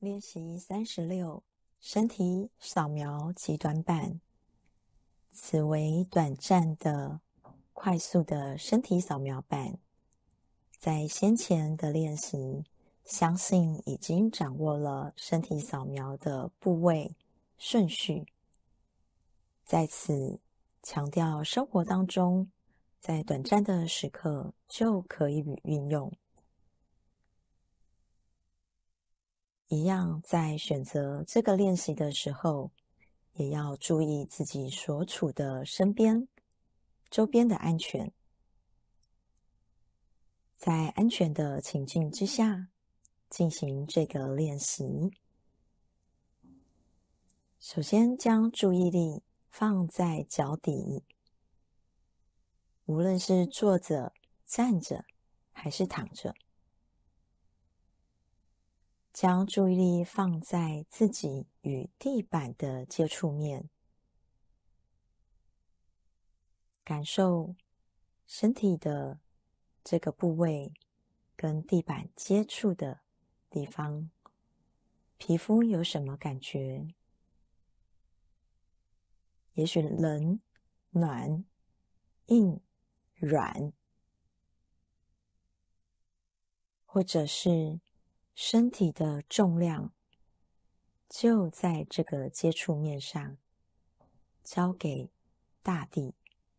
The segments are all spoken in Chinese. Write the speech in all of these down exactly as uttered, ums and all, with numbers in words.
练习三十六，身体扫描极短版。此为短暂的、快速的身体扫描版。在先前的练习，相信已经掌握了身体扫描的部位顺序。在此强调，生活当中，在短暂的时刻就可以运用。一样，在选择这个练习的时候，也要注意自己所处的身边、周边的安全。在安全的情境之下，进行这个练习。首先，将注意力放在脚底，无论是坐着、站着，还是躺着。将注意力放在自己与地板的接触面，感受身体的这个部位跟地板接触的地方，皮肤有什么感觉？也许冷、暖、硬、软，或者是身体的重量就在这个接触面上，交给大地。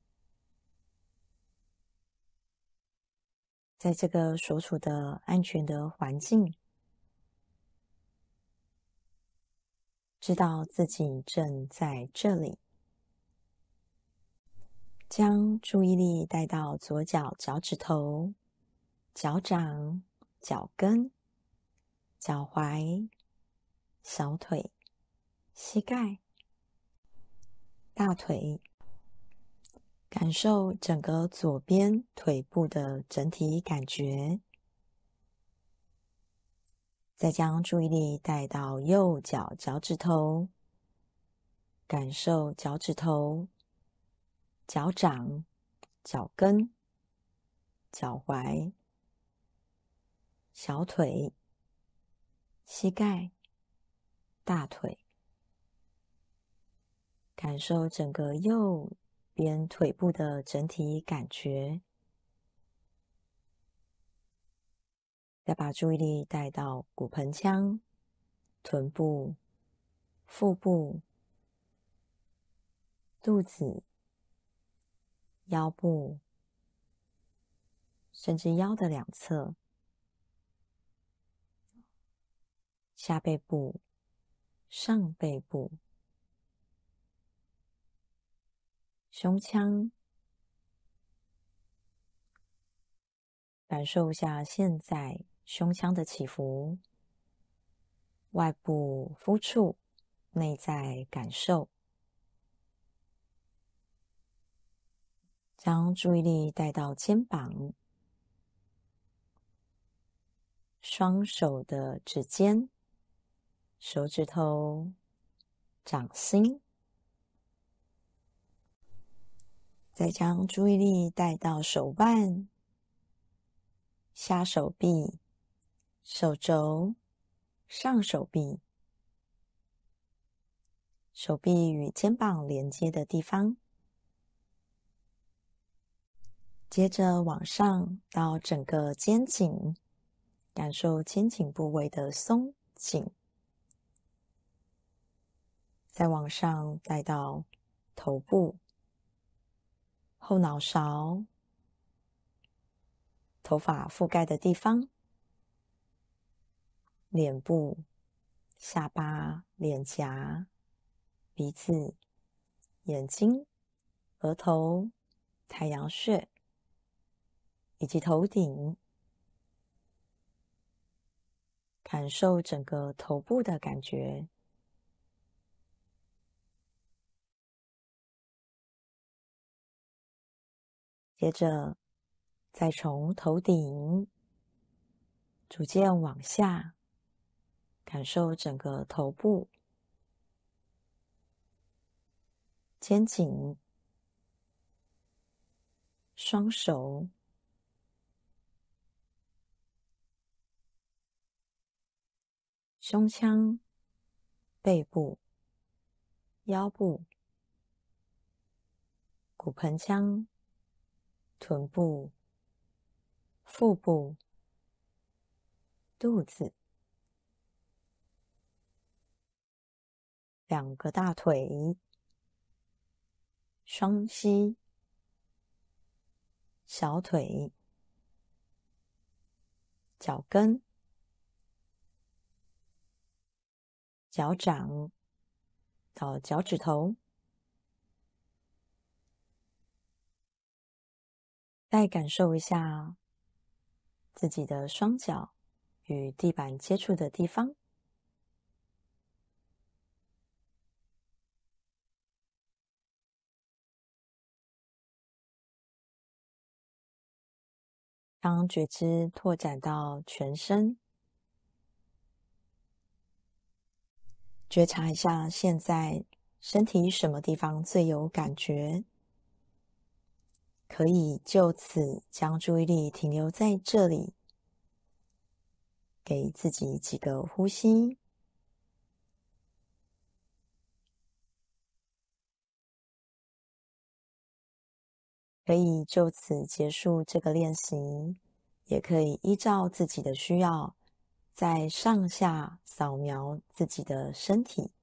在这个所处的安全的环境，知道自己正在这里。将注意力带到左脚脚趾头、脚掌、脚跟、脚踝、小腿、膝盖、大腿，感受整个左边腿部的整体感觉。再将注意力带到右脚脚趾头，感受脚趾头、脚掌、脚跟、脚踝、小腿、膝盖、大腿，感受整个右边腿部的整体感觉。再把注意力带到骨盆腔、臀部、腹部、肚子、腰部，甚至腰的两侧、下背部、上背部、胸腔，感受一下现在胸腔的起伏，外部肤触，内在感受。将注意力带到肩膀、双手的指尖、手指头、掌心，再将注意力带到手腕、下手臂、手肘、上手臂、手臂与肩膀连接的地方。接着往上到整个肩颈，感受肩颈部位的松紧。再往上带到头部、后脑勺、头发覆盖的地方、脸部、下巴、脸颊、鼻子、眼睛、额头、太阳穴，以及头顶，感受整个头部的感觉。接着再从头顶逐渐往下，感受整个头部、肩颈、双手、 胸腔、背部、腰部、骨盆腔、臀部、腹部、肚子、两个大腿、双膝、小腿、脚跟、脚掌到脚趾头。再感受一下自己的双脚与地板接触的地方。当觉知拓展到全身，觉察一下现在身体什么地方最有感觉，可以就此将注意力停留在这里，给自己几个呼吸。可以就此结束这个练习，也可以依照自己的需要，在上下扫描自己的身体。